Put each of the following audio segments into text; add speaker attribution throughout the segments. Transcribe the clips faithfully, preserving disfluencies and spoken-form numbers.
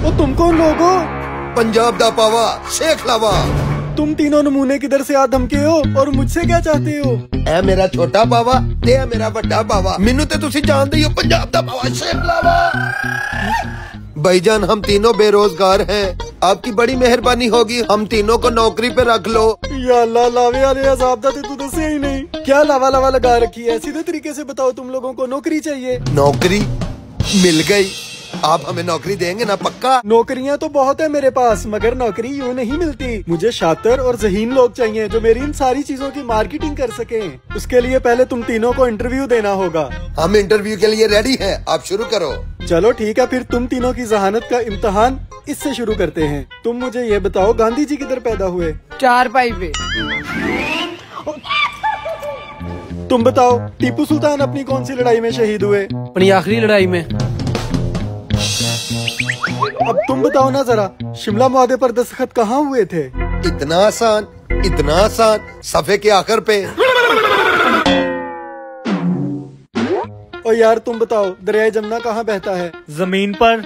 Speaker 1: तो तुम कौन लोग हो?
Speaker 2: पंजाब दा पावा शेख लावा।
Speaker 1: तुम तीनों नमूने किधर से आ धमके हो और मुझसे क्या चाहते हो?
Speaker 2: ए मेरा छोटा पावा ते है मेरा बड़ा पावा। मैनू ते तुसी जानदे हो पंजाब दा पावा शेख लावा। भाईजान हम तीनों बेरोजगार हैं, आपकी बड़ी मेहरबानी होगी हम तीनों को नौकरी पे रख लो।
Speaker 1: या अल्लाह, लावे वाले अज़ाब दा ते तू दसे ही नहीं। क्या लावा लावा लगा रखी है? सीधे तरीके से बताओ, तुम लोगों को नौकरी चाहिए?
Speaker 2: नौकरी मिल गई। आप हमें नौकरी देंगे ना पक्का?
Speaker 1: नौकरियां तो बहुत है मेरे पास, मगर नौकरी यूँ नहीं मिलती। मुझे शातिर और ज़हीन लोग चाहिए जो मेरी इन सारी चीजों की मार्केटिंग कर सकें। उसके लिए पहले तुम तीनों को इंटरव्यू देना होगा।
Speaker 2: हम इंटरव्यू के लिए रेडी हैं, आप शुरू करो।
Speaker 1: चलो ठीक है, फिर तुम तीनों की जहानत का इम्तहान इससे शुरू करते हैं। तुम मुझे ये बताओ, गांधी जी किधर पैदा हुए?
Speaker 3: चार पाई पे।
Speaker 1: तुम बताओ, टीपू सुल्तान अपनी कौन सी लड़ाई में शहीद हुए?
Speaker 3: अपनी आखिरी लड़ाई में।
Speaker 1: अब तुम बताओ ना जरा, शिमला मुआहदे पर दस्तखत कहाँ हुए थे?
Speaker 2: इतना आसान, इतना आसान, सफे के आखिर पे।
Speaker 1: और यार तुम बताओ, दरिया जमुना कहाँ बहता है?
Speaker 4: जमीन पर।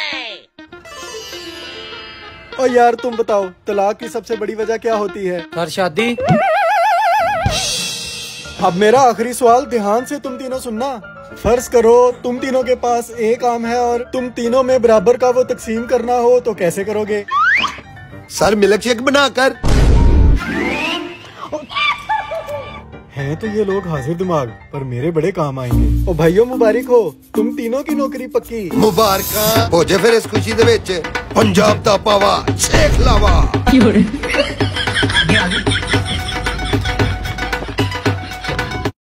Speaker 1: और यार तुम बताओ, तलाक की सबसे बड़ी वजह क्या होती है?
Speaker 3: हर शादी।
Speaker 1: अब मेरा आखिरी सवाल, ध्यान से तुम तीनों सुनना। फर्ज करो तुम तीनों के पास एक आम है और तुम तीनों में बराबर का वो तकसीम करना हो, तो कैसे करोगे?
Speaker 2: सर मिल्क शेक बनाकर।
Speaker 1: हैं तो ये लोग हाजिर दिमाग, पर मेरे बड़े काम आएंगे। ओ भाइयों मुबारक हो, तुम तीनों की नौकरी पक्की।
Speaker 2: मुबारक हो जे फिर इस खुशी दे विच पंजाब दा पावा शेख लावा।